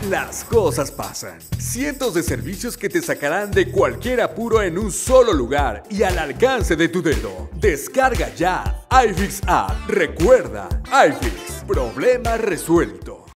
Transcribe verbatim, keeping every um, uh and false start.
Las cosas pasan. Cientos de servicios que te sacarán de cualquier apuro en un solo lugar y al alcance de tu dedo. Descarga ya iFix App. Recuerda, iFix, problema resuelto.